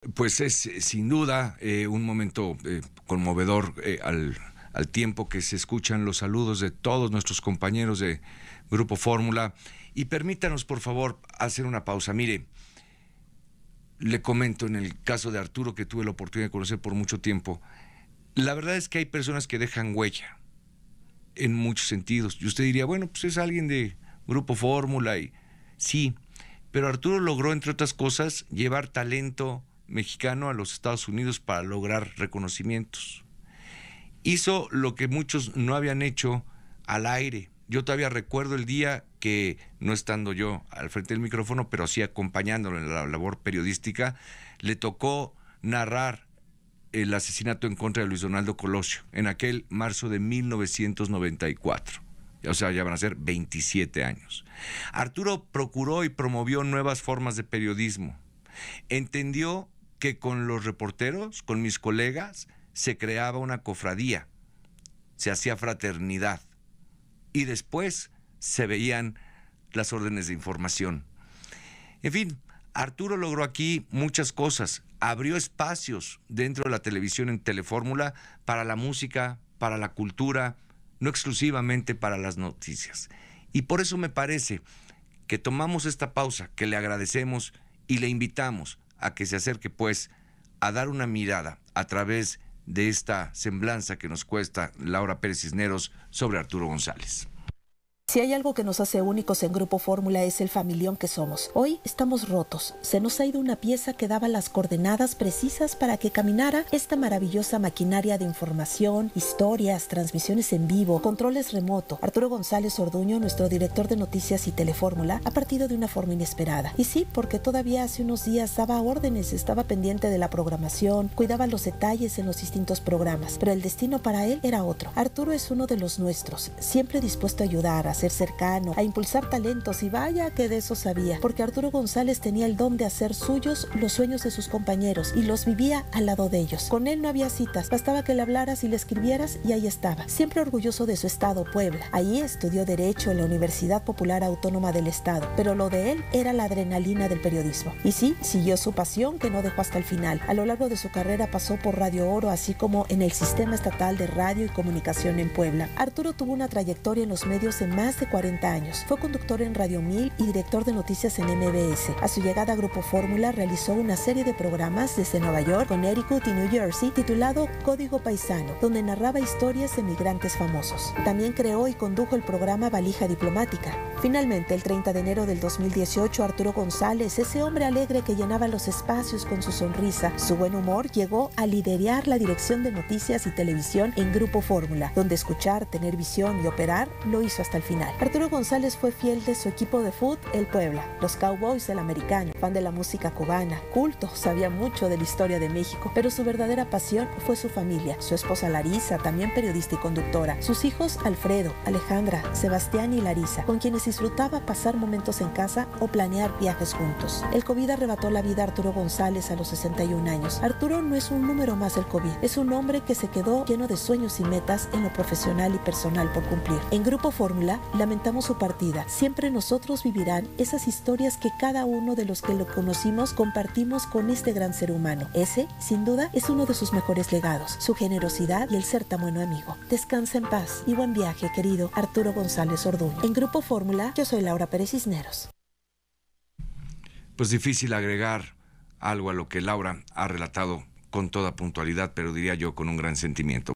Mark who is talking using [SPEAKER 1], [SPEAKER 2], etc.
[SPEAKER 1] Pues es sin duda un momento conmovedor al tiempo que se escuchan los saludos de todos nuestros compañeros de Grupo Fórmula. Y permítanos, por favor, hacer una pausa. Mire, le comento en el caso de Arturo, que tuve la oportunidad de conocer por mucho tiempo, la verdad es que hay personas que dejan huella en muchos sentidos. Y usted diría, bueno, pues es alguien de Grupo Fórmula y sí, pero Arturo logró, entre otras cosas, llevar talento mexicano a los Estados Unidos para lograr reconocimientos. Hizo lo que muchos no habían hecho al aire. Yo todavía recuerdo el día que, no estando yo al frente del micrófono, pero sí acompañándolo en la labor periodística, le tocó narrar el asesinato en contra de Luis Donaldo Colosio, en aquel marzo de 1994. O sea, ya van a ser 27 años. Arturo procuró y promovió nuevas formas de periodismo. Entendió que con los reporteros, con mis colegas, se creaba una cofradía, se hacía fraternidad y después se veían las órdenes de información. En fin, Arturo logró aquí muchas cosas. Abrió espacios dentro de la televisión en Telefórmula para la música, para la cultura, no exclusivamente para las noticias. Y por eso me parece que tomamos esta pausa, que le agradecemos y le invitamos a que se acerque, pues, a dar una mirada a través de esta semblanza que nos cuesta Laura Pérez Cisneros sobre Arturo González.
[SPEAKER 2] Si hay algo que nos hace únicos en Grupo Fórmula es el familión que somos. Hoy estamos rotos. Se nos ha ido una pieza que daba las coordenadas precisas para que caminara esta maravillosa maquinaria de información, historias, transmisiones en vivo, controles remoto. Arturo González Orduño, nuestro director de noticias y Telefórmula, ha partido de una forma inesperada. Y sí, porque todavía hace unos días daba órdenes, estaba pendiente de la programación, cuidaba los detalles en los distintos programas, pero el destino para él era otro. Arturo es uno de los nuestros, siempre dispuesto a ayudar, a ser cercano, a impulsar talentos, y vaya que de eso sabía, porque Arturo González tenía el don de hacer suyos los sueños de sus compañeros y los vivía al lado de ellos. Con él no había citas, bastaba que le hablaras y le escribieras y ahí estaba, siempre orgulloso de su estado, Puebla. Allí estudió Derecho en la Universidad Popular Autónoma del Estado, pero lo de él era la adrenalina del periodismo. Y sí, siguió su pasión, que no dejó hasta el final. A lo largo de su carrera pasó por Radio Oro, así como en el Sistema Estatal de Radio y Comunicación en Puebla. Arturo tuvo una trayectoria en los medios en más de 40 años. Fue conductor en Radio 1000 y director de noticias en MBS. A su llegada a Grupo Fórmula realizó una serie de programas desde Nueva York, Connecticut y New Jersey, titulado Código Paisano, donde narraba historias de migrantes famosos. También creó y condujo el programa Valija Diplomática. Finalmente, el 30 de enero del 2018, Arturo González, ese hombre alegre que llenaba los espacios con su sonrisa, su buen humor, llegó a liderar la dirección de noticias y televisión en Grupo Fórmula, donde escuchar, tener visión y operar lo hizo hasta el final. Arturo González fue fiel de su equipo de fútbol, el Puebla, los Cowboys del Americano, fan de la música cubana, culto, sabía mucho de la historia de México, pero su verdadera pasión fue su familia, su esposa Larisa, también periodista y conductora, sus hijos Alfredo, Alejandra, Sebastián y Larisa, con quienes disfrutaba pasar momentos en casa o planear viajes juntos. El COVID arrebató la vida a Arturo González a los 61 años. Arturo no es un número más del COVID, es un hombre que se quedó lleno de sueños y metas en lo profesional y personal por cumplir. En Grupo Fórmula, lamentamos su partida. Siempre nosotros vivirán esas historias que cada uno de los que lo conocimos compartimos con este gran ser humano. Ese, sin duda, es uno de sus mejores legados, su generosidad y el ser tan bueno amigo. Descansa en paz y buen viaje, querido Arturo González Orduño. En Grupo Fórmula, yo soy Laura Pérez Cisneros.
[SPEAKER 1] Pues difícil agregar algo a lo que Laura ha relatado con toda puntualidad, pero diría yo con un gran sentimiento.